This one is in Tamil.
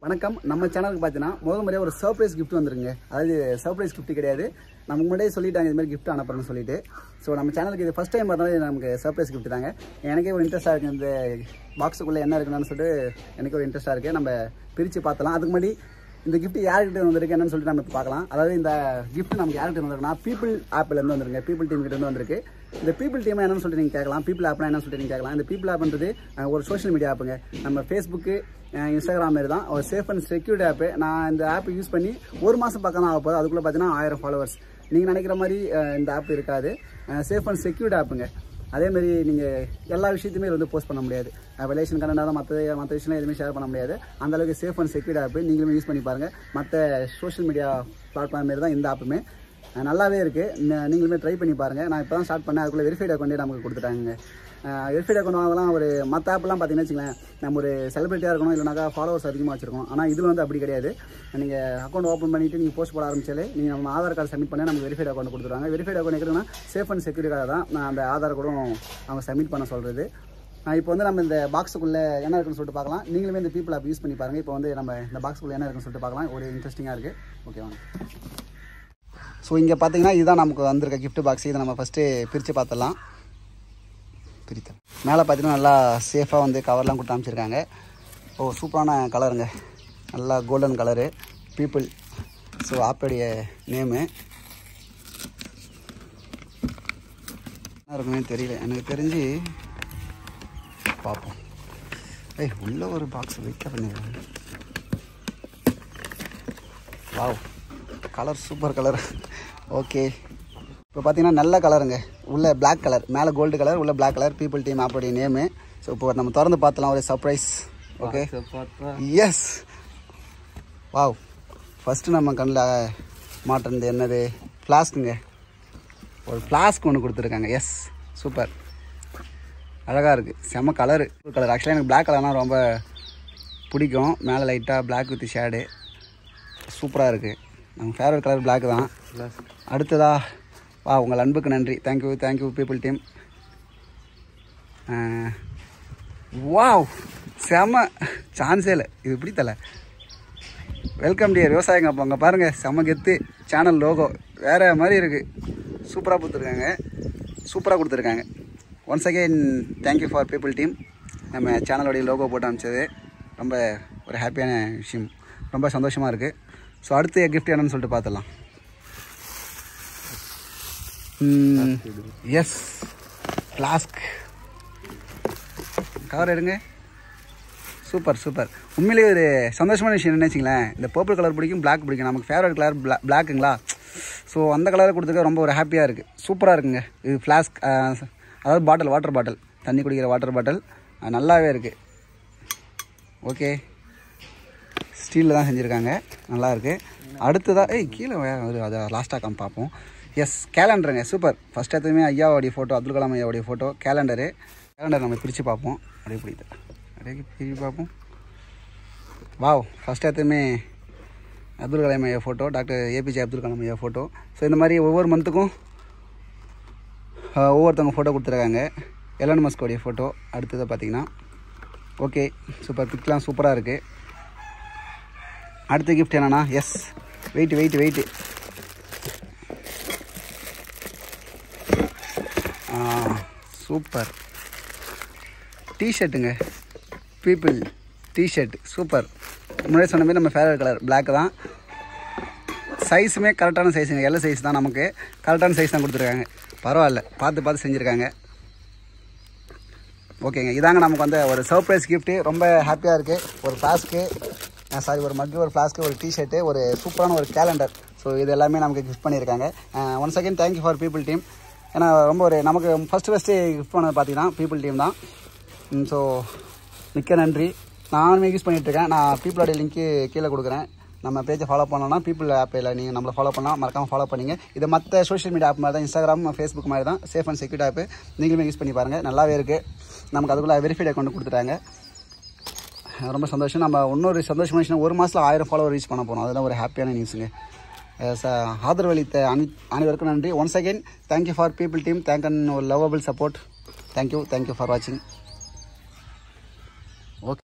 வணக்கம். நம்ம சேனலுக்கு பார்த்தீங்கன்னா முதல் முறையாக ஒரு சர்ப்ரைஸ் கிஃப்ட் வந்துருங்க. அதாவது சர்ப்ரைஸ் கிஃப்ட் கிடையாது, நமக்கு முன்னாடியே சொல்லிட்டாங்க இது மாதிரி கிஃப்ட் அனுப்புறேன்னு சொல்லிட்டு. ஸோ நம்ம சேனலுக்கு இது ஃபஸ்ட் டைம் பார்த்தாலும் நமக்கு சர்ப்ரைஸ் கிஃப்ட் தாங்க. எனக்கே ஒரு இன்ட்ரெஸ்ட்டாக இருக்குது, இந்த பாக்ஸுக்குள்ளே என்ன இருக்குன்னு சொல்லிட்டு எனக்கு ஒரு இன்ட்ரெஸ்ட்டாக இருக்குது. நம்ம பிரித்து பார்த்தலாம். அதுக்கு முன்னாடி இந்த கிஃப்ட் யார்கிட்ட வந்திருக்கு என்னன்னு சொல்லிட்டு நம்ம பார்க்கலாம். அதாவது இந்த கிஃப்ட் நமக்கு யார்கிட்ட வந்திருக்குன்னா பீப்புள் ஆப்லேருந்து வந்துருங்க. பீப்புள் டீம் கிட்ட வந்திருக்கு. இந்த பீப்புள் டீம் என்னன்னு சொல்லிட்டு நீங்கள் கேட்கலாம். பீப்புள் ஆப்னா என்னன்னு சொல்லிட்டு நீங்கள் கேட்கலாம். இந்த பீப்புள் ஆப்ன்றது ஒரு சோஷியல் மீடியா ஆப்புங்க. நம்ம ஃபேஸ்புக்கு, இன்ஸ்டாகிராம் மாரி தான். ஒரு சேஃப் அண்ட் செக்யூர்ட் ஆப்பு. நான் இந்த ஆப் யூஸ் பண்ணி ஒரு மாதம் பக்கம் தான் ஆக போகுது. அதுக்குள்ளே பார்த்தீங்கன்னா 1000 ஃபாலோவர்ஸ். நீங்கள் நினைக்கிற மாதிரி இந்த ஆப் இருக்காது. சேஃப் அண்ட் செக்யூர்ட் ஆப்புங்க. அதேமாதிரி நீங்கள் எல்லா விஷயத்தையுமே வந்து போஸ்ட் பண்ண முடியாது. ரிலேஷன் கண்டென்ட்டாக மற்ற விஷயம்லாம் எதுவுமே ஷேர் பண்ண முடியாது. அந்தளவுக்கு சேஃப் அண்ட் செக்யூர்ட் ஆப்பு. நீங்களுமே யூஸ் பண்ணி பாருங்கள். மற்ற சோஷியல் மீடியா பிளாட்ஃபார்ம் மாரி தான் இந்த ஆப்புமே. நல்லாவே இருக்குது. நீங்களுமே ட்ரை பண்ணி பாருங்கள். நான் இப்போ தான் ஸ்டார்ட் பண்ணேன். அதுக்குள்ளே வெரிஃபைட் அக்கௌண்ட்டே நமக்கு கொடுத்துட்டாங்க. வெரிஃபைட் அக்கௌண்ட் வாங்கலாம். ஒரு மற்ற ஆப்லாம் பார்த்தீங்கன்னு வச்சுங்களேன், நம்ம ஒரு செலிபிரிட்டியாக இருக்கணும், இல்லைனாக்கா ஃபாலோவர்ஸ் அதிகமாக வச்சிருக்கணும். ஆனால் இதில் வந்து அப்படி கிடையாது. நீங்கள் அக்கௌண்ட் ஓப்பன் பண்ணிவிட்டு நீங்கள் போஸ்ட் போட ஆரம்பிச்சாலே நீங்கள் நம்ம ஆதார் கார்டு சப்மிட் பண்ணி நமக்கு வெரிஃபைட் அக்கௌண்ட் கொடுத்துருவாங்க. வெரிஃபைட் அக்கௌண்ட் இருக்குன்னா சேஃப் அண்ட் செக்யூரிட்டியாக தான் நான் அந்த ஆதார் கூட அவங்க சப்மிட் பண்ண சொல்கிறது. இப்போ வந்து நம்ம இந்த பாக்ஸுக்குள்ளே என்ன இருக்குன்னு சொல்லிட்டு பார்க்கலாம். நீங்களுமே இந்த பீப்புள் ஆப் யூஸ் பண்ணி பாருங்கள். இப்போ வந்து நம்ம இந்த பாக்ஸுக்குள்ளே என்ன இருக்குன்னு சொல்லிட்டு பார்க்கலாம். ஒரு இன்ட்ரெஸ்டிங்காக இருக்குது. ஓகே வாங்க. ஸோ இங்கே பார்த்தீங்கன்னா இதுதான் நமக்கு வந்திருக்க கிஃப்ட் பாக்ஸ். இதை நம்ம ஃபஸ்ட்டு பிரித்து பார்த்துடலாம். பிரித்தல் மேலே பார்த்தீங்கன்னா நல்லா சேஃபாக வந்து கவர்லாம் கொடுத்து அமைச்சிருக்காங்க. சூப்பரான கலருங்க. நல்லா கோல்டன் கலரு. பீப்புள். ஸோ ஆப்போடைய நேமு என்ன இருக்குமே தெரியல. எனக்கு தெரிஞ்சு பார்ப்போம். உள்ள ஒரு பாக்ஸ் வைக்க பண்ணிடுறாங்க. Wow, colour super colour. Okay, இப்போ பார்த்தீங்கன்னா நல்ல கலருங்க. உள்ள பிளாக் கலர், மேலே கோல்டு கலர், உள்ள பிளாக் கலர். பீப்புள் டீம் ஆப்போடைய நேமு. ஸோ இப்போ நம்ம திறந்து பார்த்தலாம். ஒரு surprise. Okay, yes. Wow, first நம்ம கண்ணில் மாட்டுறது என்னது? ஃப்ளாஸ்க்குங்க. ஒரு ஃப்ளாஸ்க் ஒன்று கொடுத்துருக்காங்க. எஸ், சூப்பர், அழகாக இருக்குது. செம்ம கலரு. கலர் ஆக்சுவலாக எனக்கு பிளாக் கலர்னால் ரொம்ப பிடிக்கும். மேலே லைட்டாக பிளாக் வித் ஷேடு சூப்பராக இருக்குது. நம்ம ஃபேவரட் கலர் பிளாக் தான். அடுத்ததா உங்கள் அன்புக்கு நன்றி. Thank you people team. வாவ், செம, சான்ஸே இல்லை. இது இப்படி தலை. வெல்கம் டியர் விவசாயிங்க. அப்போ அங்கே பாருங்கள், செம கெத்து. சேனல் லோகோ வேறு மாதிரி இருக்குது. சூப்பராக கொடுத்துருக்காங்க. Once again thank you for people team. நம்ம சேனலோடைய லோகோ போட்டு அனுப்பிச்சது ரொம்ப ஒரு ஹாப்பியான விஷயம். ரொம்ப சந்தோஷமாக இருக்குது. ஸோ அடுத்த கிஃப்ட் என்னன்னு சொல்லிட்டு பார்த்துடலாம். Yes, flask. கவர் எடுங்க. சூப்பர். உண்மையிலேயே ஒரு சந்தோஷமான விஷயம் என்ன வச்சுங்களேன். இந்த பர்பிள் கலர் பிடிக்கும், பிளாக் பிடிக்கும். நமக்கு ஃபேவரட் கலர் பிளாக்குங்களா. ஸோ அந்த கலரை கொடுத்துக்க ரொம்ப ஒரு ஹாப்பியாக இருக்குது. சூப்பராக இருக்குங்க. இது ஃப்ளாஸ்க், அதாவது பாட்டில், வாட்டர் பாட்டில், தண்ணி குடிக்கிற வாட்டர் பாட்டில். நல்லாவே இருக்குது. ஓகே, ஸ்டீலில் தான் செஞ்சுருக்காங்க. நல்லா இருக்குது. அடுத்ததாக கீழே அதை லாஸ்ட்டாக பார்ப்போம். எஸ், கேலண்டருங்க. சூப்பர். ஃபஸ்ட் எதுவுமே ஐயாவோடைய ஃபோட்டோ, அப்துல் கலாம் ஐயாவுடைய ஃபோட்டோ. கேலண்டர் நம்ம பிரித்து பார்ப்போம். பிரித்து பார்ப்போம். வாவ், ஃபஸ்ட் எதுவுமே அப்துல் கலாம் ஐயா photo, doctor APJ Abdul Kalam ஐயா ஃபோட்டோ. ஸோ இந்த மாதிரி ஒவ்வொரு மந்த்துக்கும் ஒவ்வொருத்தவங்க ஃபோட்டோ கொடுத்துருக்காங்க. எலன் மஸ்கோடைய ஃபோட்டோ. அடுத்ததை பார்த்தீங்கன்னா ஓகே, சூப்பர். பிக்லாம் சூப்பராக இருக்குது. அடுத்த கிஃப்ட் என்னன்னா, எஸ், வெயிட். சூப்பர் டிஷர்ட்டுங்க. People T-shirt super. முன்னாடி சொன்ன மாதிரி நம்ம ஃபேவரட் கலர் பிளாக் தான். சைஸுமே கரெக்டான சைஸுங்க. எல்ல சைஸ் தான். நமக்கு கரெக்டான சைஸ் தான் கொடுத்துருக்காங்க. பரவாயில்ல, பார்த்து செஞ்சுருக்காங்க. ஓகேங்க, இதாங்க நமக்கு வந்து ஒரு சர்ப்ரைஸ் கிஃப்ட்டு. ரொம்ப ஹாப்பியாக இருக்குது. ஒரு ஃப்ளாஸ்க்கு, ஒரு மக்கு, ஒரு ஃப்ளாஸ்க்கு, ஒரு டிஷர்ட்டு, ஒரு சூப்பரான ஒரு கேலண்டர். ஸோ இது எல்லாமே நமக்கு கிஃப்ட் பண்ணியிருக்காங்க. Once again thank you for people team. ஏன்னா ரொம்ப ஒரு நமக்கு ஃபஸ்ட்டு கிஃப்ட் பண்ணது பார்த்தீங்கன்னா பீப்புள் டீம் தான். ஸோ மிக்க நன்றி. நானுமே யூஸ் பண்ணிகிட்ருக்கேன். நான் பீப்புளோடைய லிங்க்கு கீழே கொடுக்குறேன். நம்ம பேஜை ஃபாலோ பண்ணோன்னா பீப்புள் ஆப்பில் நீங்கள் நம்மளை ஃபாலோ பண்ணால் மறக்காமல் ஃபாலோ பண்ணிங்க. இது மற்ற சோஷியல் மீடியா ஆப் மாதிரி தான். இன்ஸ்டாகிராம், ஃபேஸ்புக் மாதிரி தான். Safe and secured app. நீங்களுமே யூஸ் பண்ணி பாருங்கள். நல்லாவே இருக்குது. நமக்கு அதுக்குள்ளே வெரிஃபைட் அக்கௌண்ட் கொடுத்துட்டாங்க. ரொம்ப சந்தோஷம். நம்ம இன்னொரு சந்தோஷமான விஷயம், ஒரு மாதத்தில் 1000 ஃபாலோவர் ரீச் பண்ண போகிறோம். அதுதான் ஒரு ஹாப்பியான நியூஸுங்க. ஆதரவளித்த அனைவருக்கும் நன்றி. Once again thank you for people team. Thank and lovable support. Thank you for வாட்சிங். ஓகே.